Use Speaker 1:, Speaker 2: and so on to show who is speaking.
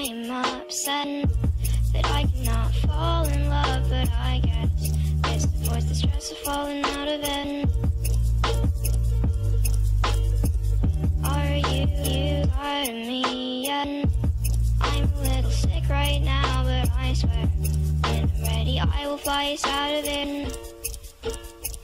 Speaker 1: am upset that I cannot fall in love, but I guess it's the voice, the stress of falling out of bed. Are you tired of me yet? I'm a little sick right now, but I swear when I'm ready I will fly us out of it.